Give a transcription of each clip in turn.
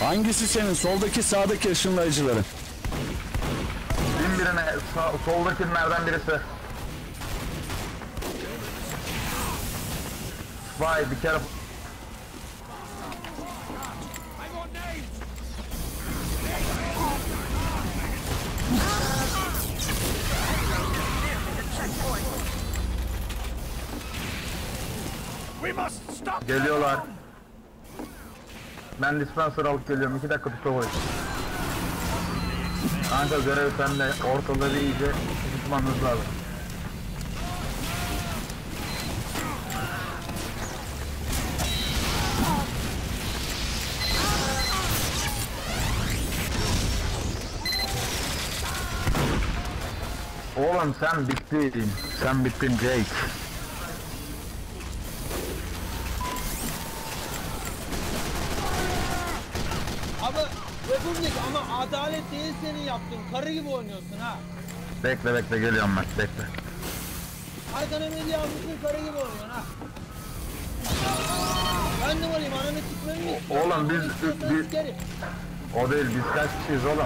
Hangisi senin? Soldaki sağdaki ışınlayıcıları. Bin birine soldakilerden birisi. Vay bir kere. Geliyorlar. Ben dispenser alıp geliyorum. 2 dakika tutuyor. Kanka görev sende. Ortaları iyice tutmanız lazım. Oğlum sen bittin. Sen bittin Jake. Abi Republik ama adalet değil senin yaptığın. Karı gibi oynuyorsun ha. Bekle bekle geliyorum ben bekle. Arkana medya almışsın, karı gibi oynuyorsun ha. Ben de varayım, ananı sikmemi mi istiyorsun? Oğlum biz o değil, biz kaç kişiyiz oğlum?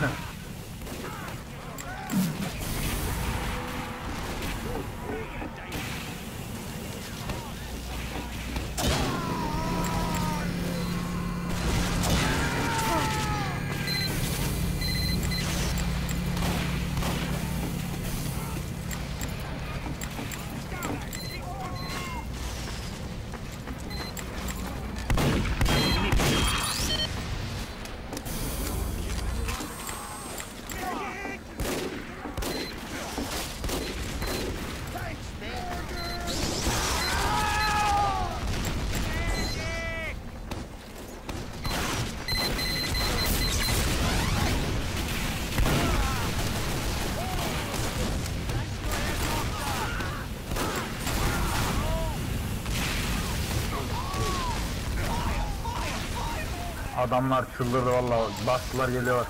Adamlar çıldırdı vallahi, bastılar geliyorlar.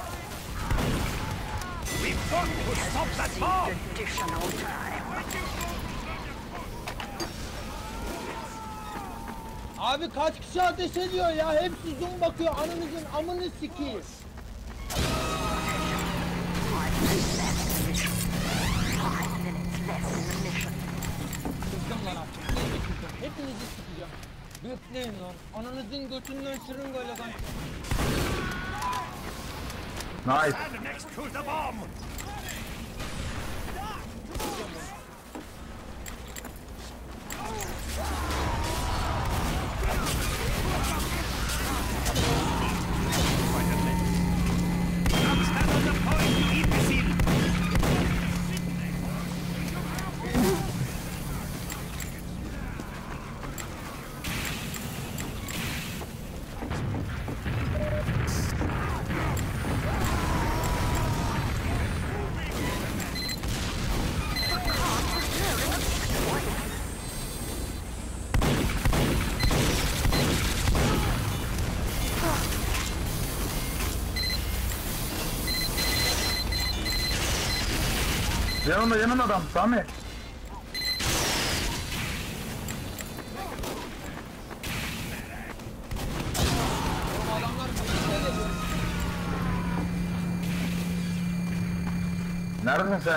Abi kaç kişi ateş ediyor ya? Hepsi zoom bakıyor, ananızın amını sikeyim. Kızdım lan artık, iyice kızdım. Hepinizi sikeceğim. Bekleyin lan, ananızın götünden şırıngayla kan. Nice. Yanında adam Sami. Neredesin sen?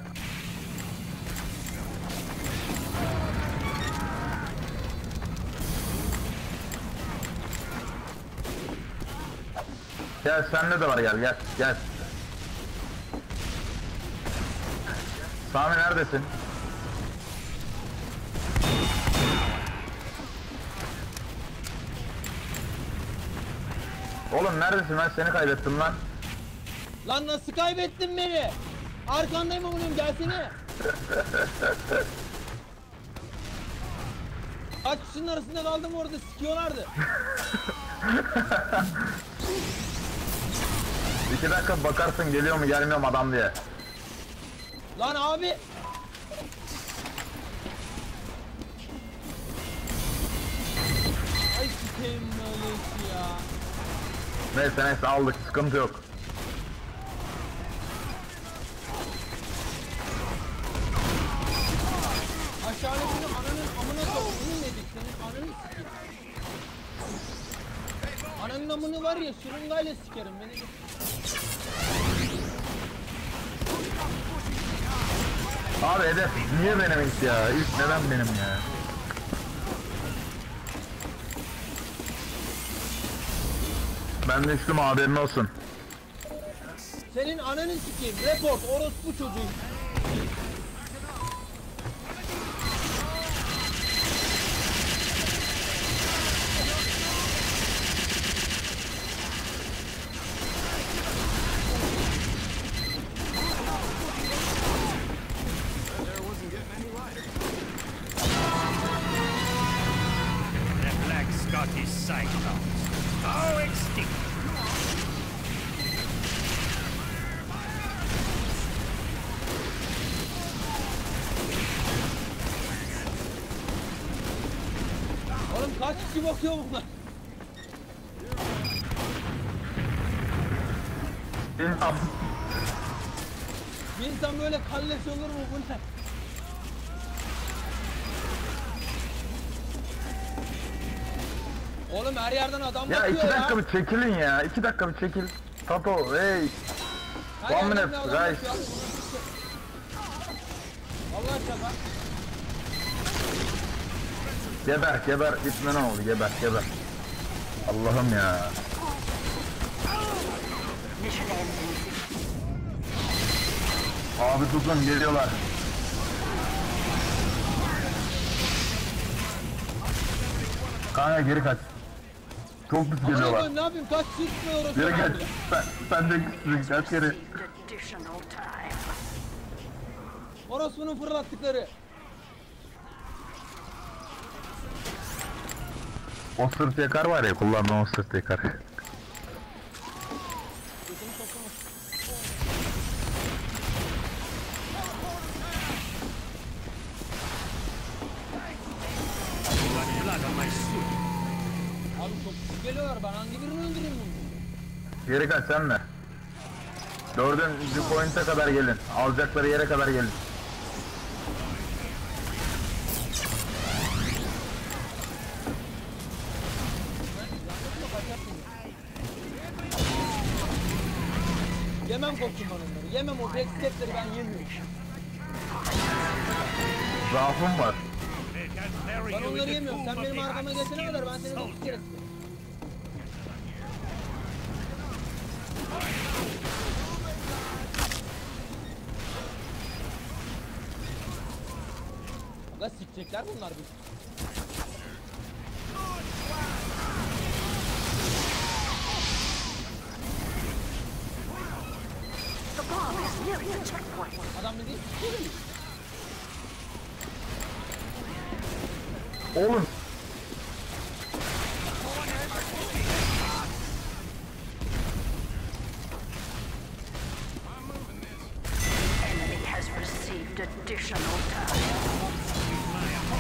Gel sende de var, gel. Sami neredesin? Oğlum neredesin, ben seni kaybettim lan. Lan nasıl kaybettin beni? Arkandayım oğlum, gelsene. Kaç kişinin arasında kaldım orada, sikiyorlardı. 2 dakika bakarsın geliyor mu gelmiyor mu adam diye. Lan abi. Ay sikeyim böylesi ya. Neyse aldık, sıkıntı yok. Aşağıdakini ananın amına soktuğunu dedik senin, ananı sikeyim. Ananı Senin namını var ya şırıngayla sikerim beni. Abi hedef niye benim ilk ya? İlk neden benim ya? Ben de üstüm haberin olsun. Senin ananı sikeyim. Report orospu çocuğu. The Black Scottish Cyclops. How extinct! Oğlum kaç kişi bakıyor bunlar? İnsan. Bir insan böyle kalleş olur mu bu ne? Oğlum her yerden adam Ya bakıyor 2 dakika ya. bir çekilin ya. 2 dakika bir çekil. Tato hey. Her One yerden minute, bir adam guys. bakıyor abi, buna bir şey- Allah şaka. Geber gitme ne oldu geber. Allah'ım ya. Abi tutun geliyorlar. Kanka geri kaç. Çok pis Aman geliyorlar. Allah'ım, ne yapayım kaç çıkmıyor orası. Geri kaç. Sen de gitsin kaç kere. Additional time. Orospu'nun fırlattıkları. O sırt yakar var ya kullanma o sırt yakar. Götümü soktum. Got blood on my suit. Abi çok kişi geliyorlar, ben hangi birini öldüreyim bunu? Geri kaç sen de. Dördüncü point'e kadar gelin. Alacakları yere kadar gelin. Yemem koçum ben onları, yemem o backstepleri ben yemiyorum. Zaafım var. They can bury Ben you in onları the yemiyorum, tomb sen of benim the arkama geçene kadar ben seni unskin dokuz kere soldier. sikerim. Aga sikecekler bunlar biz. The bomb is nearing the checkpoint. Adam dediğin sikerim. Oğlum. Enemy has received additional time.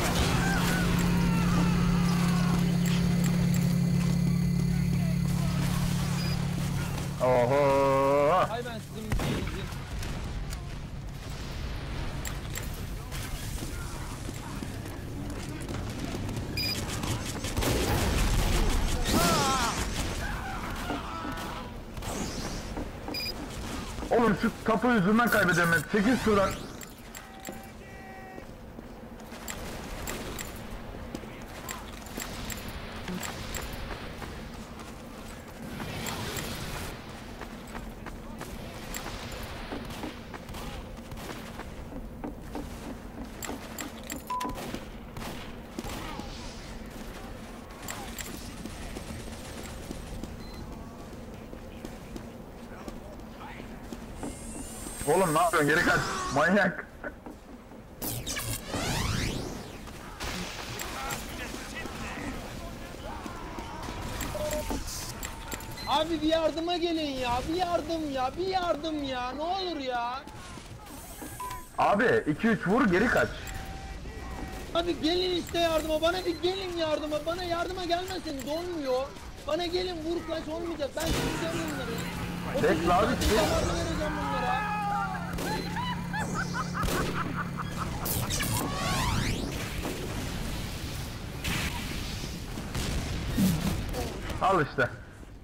Oho. Hay ben sizin müşterinizi. Oğlum şu tapu yüzünden kaybediyorum hep. Çekil şuradan. Oğlum ne yapıyorsun? Geri kaç. Manyak. Abi bir yardıma gelin ya, bir yardım ya, ne olur ya. Abi 2-3 vur geri kaç. Abi gelin işte yardıma, bana bir gelin yardıma, bana yardıma gelmezseniz olmuyor. Bana gelin vur kaç olmayacak, ben sileceğim bunları. Bekle abi, saate sil. yardım vereceğim bunlara. Al işte.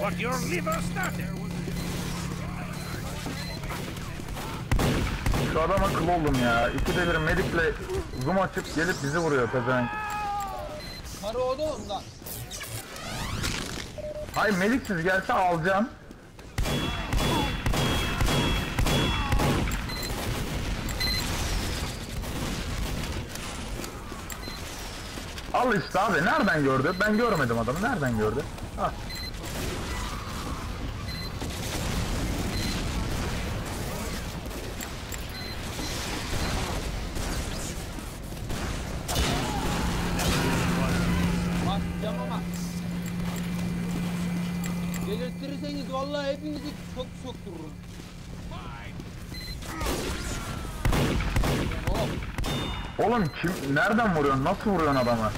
what your liver started. Şu adama kıl oldum ya. İkide bir medikle zoom açıp gelip bizi vuruyor pezevenk. Karı o da ondan. Hayır mediksiz gelse alacağım. Al işte abi, nereden gördü? Ben görmedim adamı, nereden gördü? Ah. Bak cama. Delirtirseniz vallahi hepinizi çok soktururum. Oh. Oğlum kim, nereden vuruyorsun? Nasıl vuruyorsun adamı?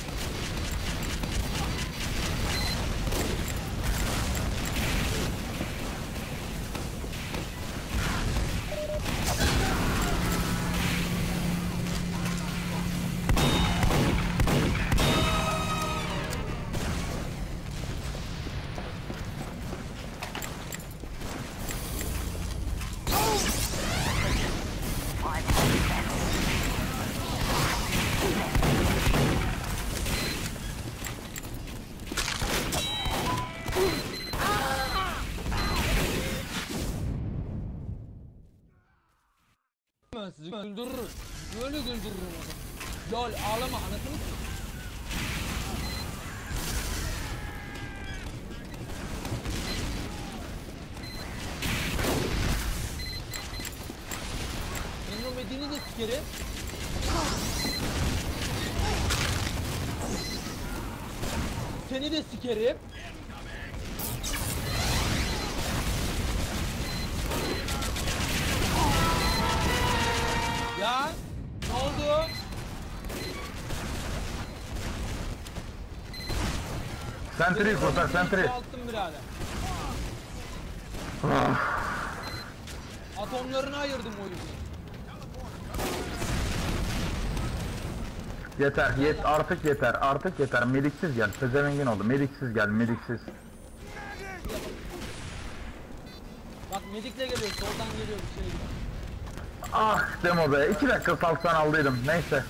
Ben sizi güldürürüm. Böyle güldürürüm adamı. Lol ağlama anasını s***. Senin o medeni de sikerim. Seni de sikerim. Ya ne oldu? Sentry'yi kurtar, sentry. Altın birader. Atomlarını ayırdım oyunu. Yeter, artık yeter. Mediksiz gel, pezevengin oldu. Mediksiz gel, mediksiz. Bak medikle geliyor, soldan geliyor bir şey gibi. Ah demo be, 2 dakika salsan aldıydım, neyse.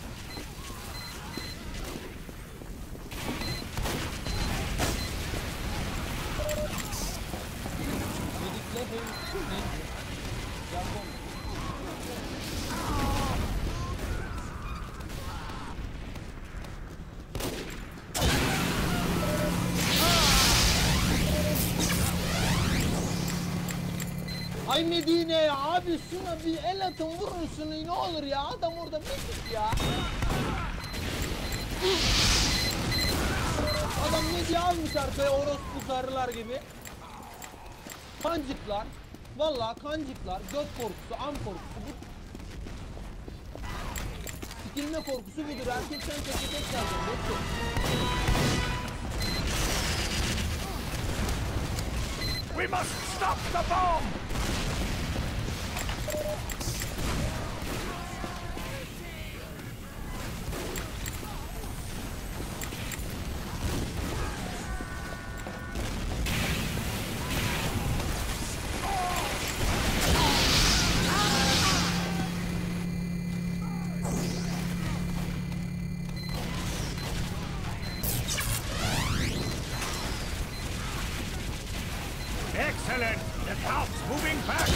Medikle ne? Jargon. Ay Medine ya abi, şuna bir el atın, vurun şunu ne olur ya, adam orada medik ya. Adam ne diye almış arkaya orospu karılar gibi. Kancıklar, vallahi kancıklar, göt korkusu, am korkusu bu. Sikilme korkusu budur, erkekten teke tek geldim. We must stop the bomb! Excellent! The Count's moving back!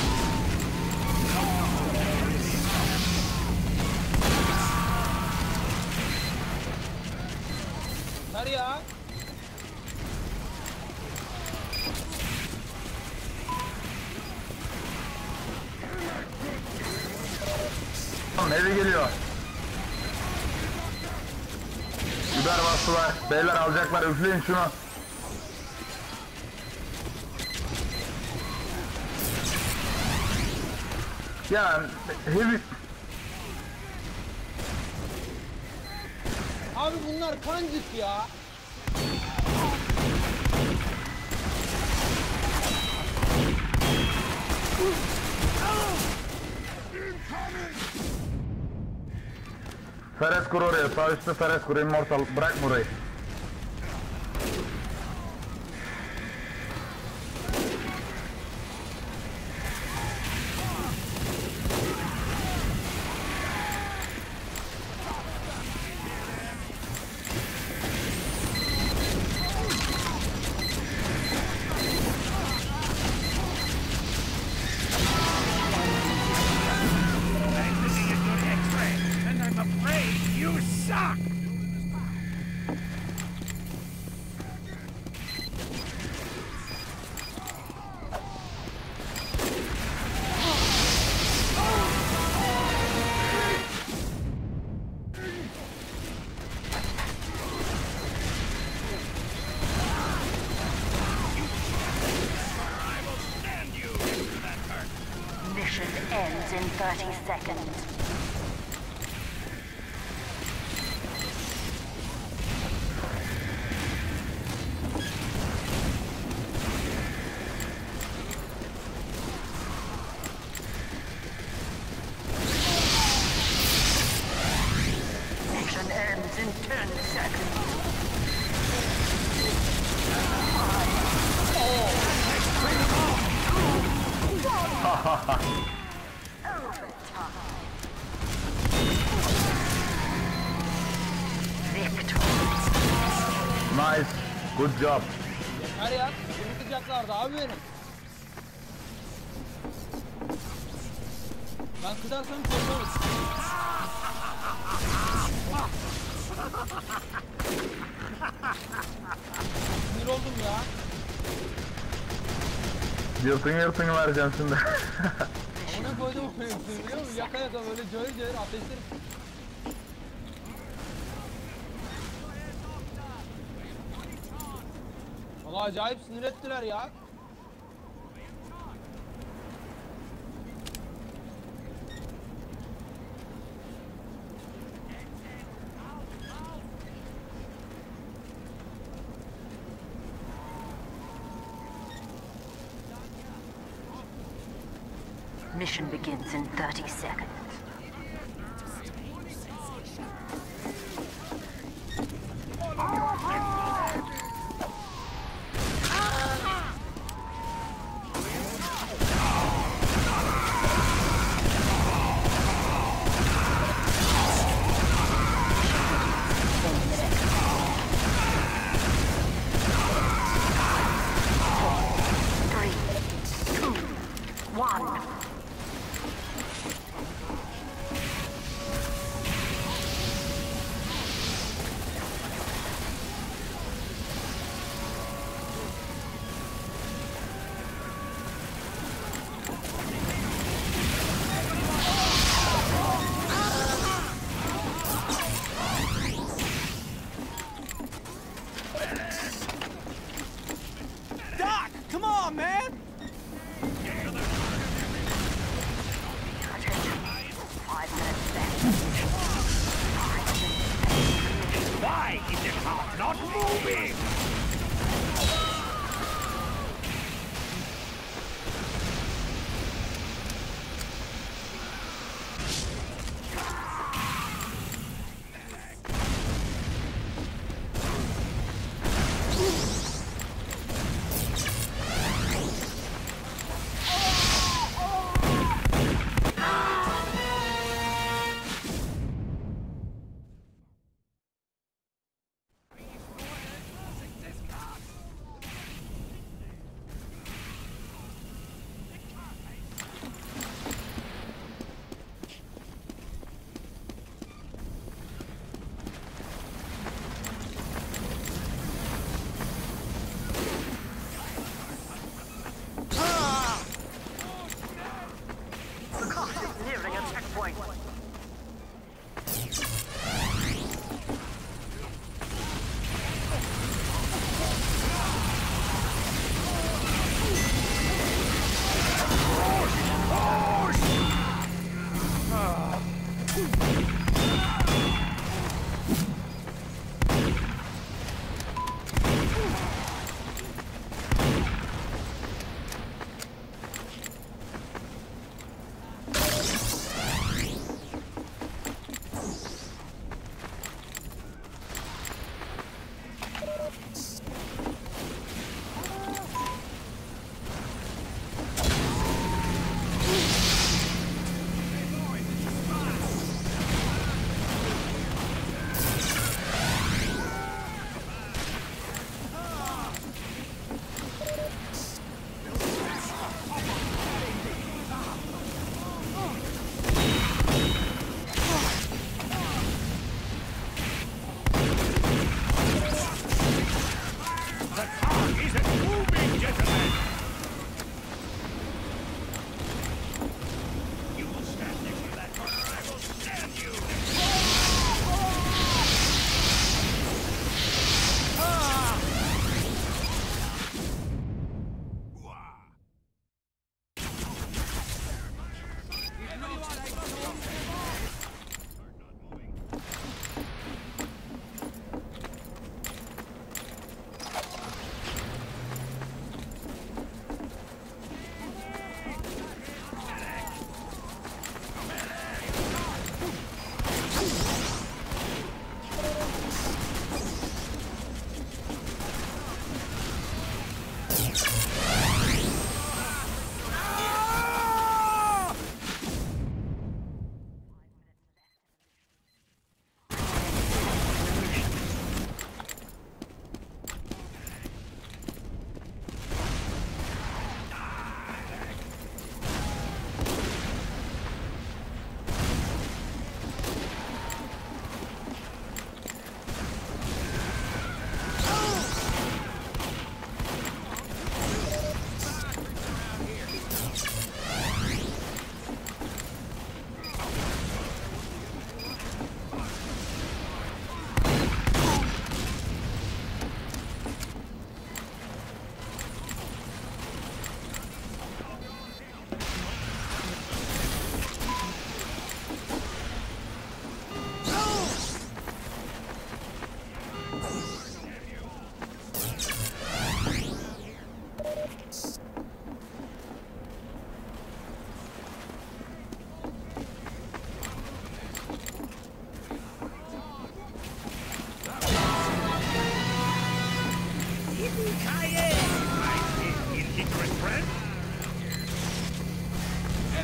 Hadi ya. Tamam, eve geliyor. Biber bastılar, beyler alacaklar, üfleyin şunu. Ya heavy. Abi bunlar kancık ya. Feres kur oraya, sağ üstte Feres kur, Immortal, bırak burayı. ends in 30 seconds. Mission ends in 10 seconds. Nice. Good job. Yeter ya. Unutacaklardı abi beni. Ben kızarsam korkarız. Sinir oldum ya. Yırtın vereceğim şimdi. Ona koydum o yırtını biliyor musun? Yaka yaka böyle cayır cayır ateşlerim. Valla acayip sinir ettiler ya. Mission begins in 30 seconds. Three, two, one.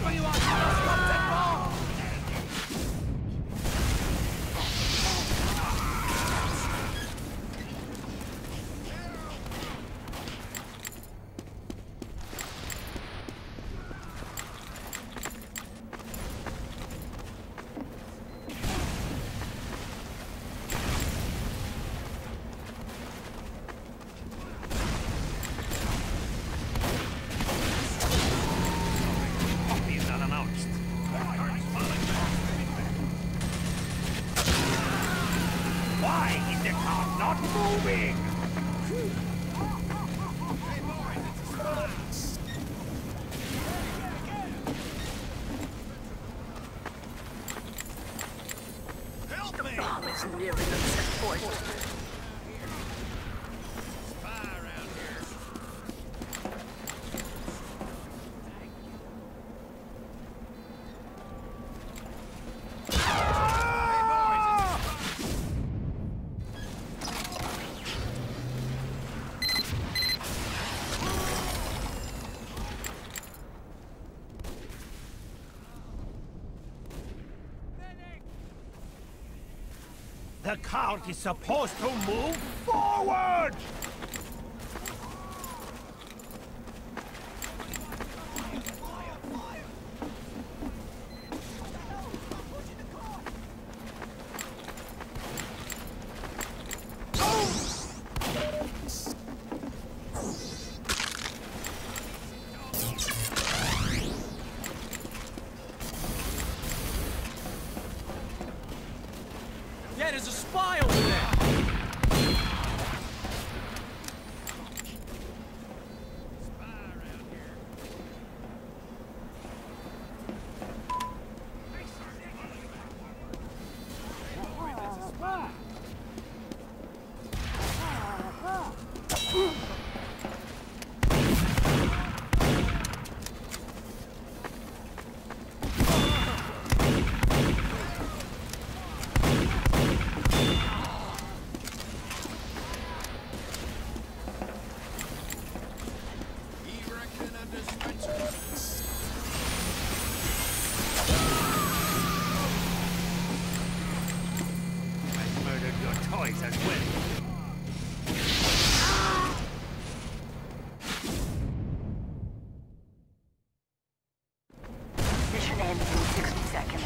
He's unannounced. Why is the car not moving? Help me! Bomb is nearly the set point. The cart is supposed to move forward! Yeah, there's a spy over there! I murdered your toys as well. Mission ends in 60 seconds.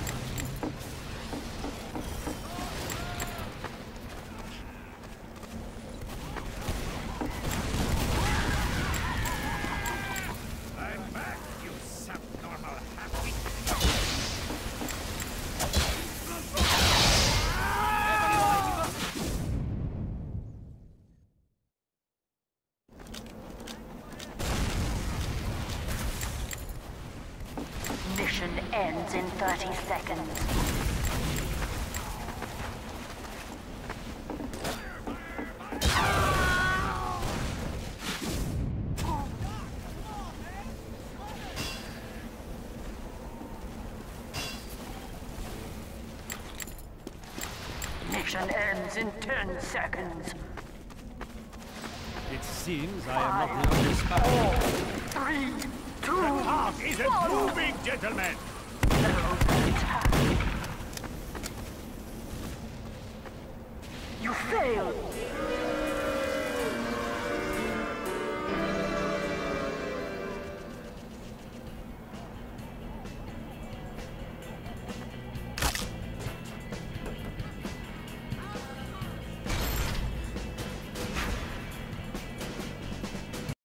I'm back, you subnormal happy. Mission ends in 30 seconds. Mission ends in 10 seconds. It seems I am not the only spy. 3, 2, The cart isn't moving, gentlemen! attack. You failed.